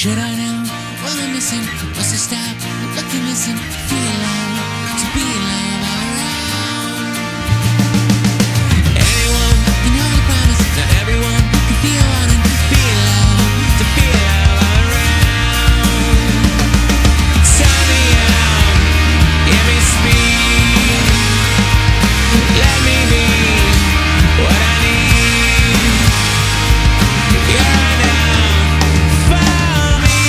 Should I know what I'm missing? What's to stop? Look and listen, feel alone, to be alone all around. Anyone can hold a promise, not everyone can feel wanting to be alone, to feel love all around. Turn me on, give me speed, let me be what I need. You're enough for me.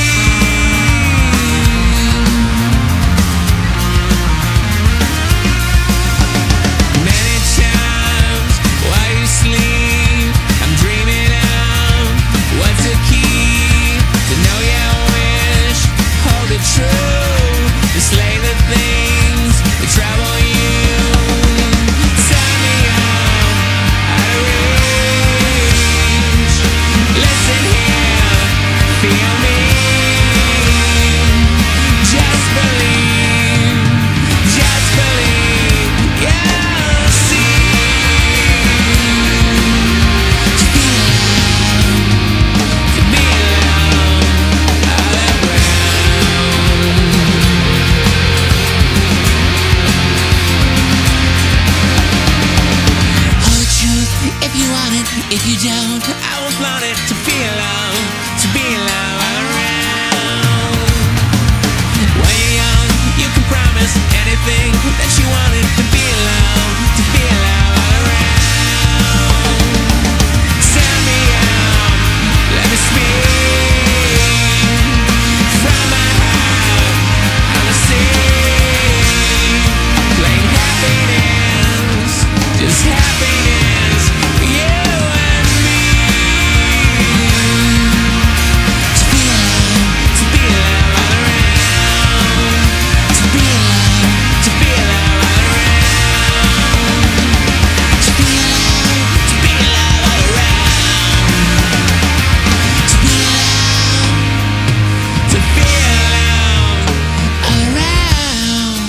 Many times while you sleep, I'm dreaming of what's the key to know your wish, hold it true, to slay the things that trouble you. Turn me on, out of reach. Listen here, feel me. Just believe, you'll see. To be alone, all around. Hold the truth if you want it. If you don't, I will flaunt it. To feel love, to be love all around. When you're young, you can promise anything that you wanted. To be love, to feel love all around. Turn me on, let me speak from my heart. I'ma sing, plain happiness, just happiness for you and me. To be love, to be love all around. To be love, to be love all around. To be love, to be love all around. To be love, to feel love all around.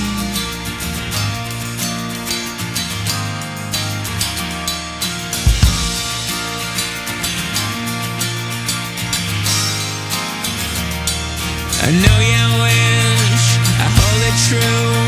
I know your wish, I hold it true,